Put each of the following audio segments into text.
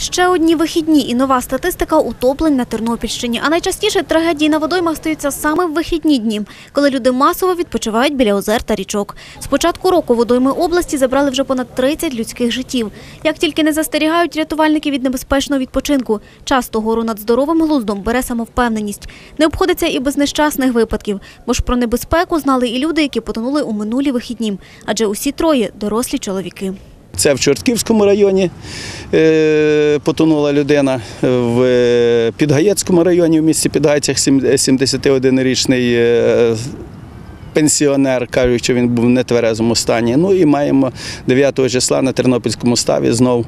Ще одні вихідні і нова статистика утоплень на Тернопільщині. А найчастіше трагедії на водоймах стаються саме в вихідні дні, коли люди масово відпочивають біля озер та річок. З початку року водойми області забрали вже понад 30 людських життів. Як тільки не застерігають рятувальники від небезпечного відпочинку, часто гору над здоровим глуздом бере самовпевненість. Не обходиться і без нещасних випадків, бо ж про небезпеку знали і люди, які потонули у минулі вихідні. Адже усі троє – дорослі чоловіки. Це в Чортківському районі потонула людина, в Підгаєцькому районі, в місті Підгайцях, 71-річний пенсіонер, кажуть, що він був в нетверезому стані. Ну і маємо 9 числа на Тернопільському ставі знов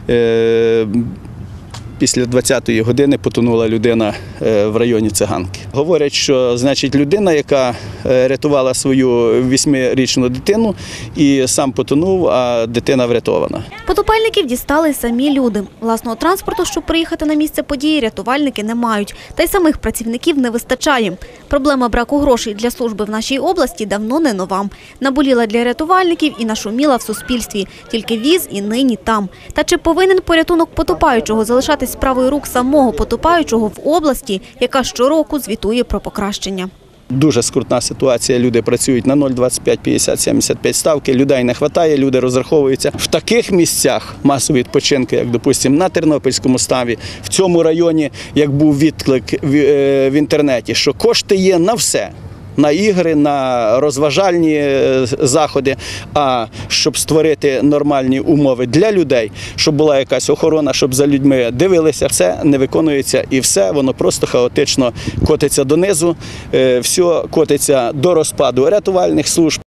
після 20-ї години потонула людина в районі Циганки. Говорять, що значить людина, яка рятувала свою 8-річну дитину і сам потонув, а дитина врятована. Потопальників дістали самі люди. Власного транспорту, щоб приїхати на місце події, рятувальники не мають. Та й самих працівників не вистачає. Проблема браку грошей для служби в нашій області давно не нова. Наболіла для рятувальників і нашуміла в суспільстві. Тільки віз і нині там. Та чи повинен порятунок потопаючого залишатись справою рук самого потопаючого в області, яка щороку звітує про покращення? Дуже скрутна ситуація, люди працюють на 0,25, 50, 75 ставки, людей не вистачає, люди розраховуються. В таких місцях масові відпочинки, як, допустимо, на Тернопільському ставі, в цьому районі, як був відклик в інтернеті, що кошти є на все. На ігри, на розважальні заходи, а щоб створити нормальні умови для людей, щоб була якась охорона, щоб за людьми дивилися, все не виконується і все, воно просто хаотично котиться донизу, все котиться до розпаду рятувальних служб.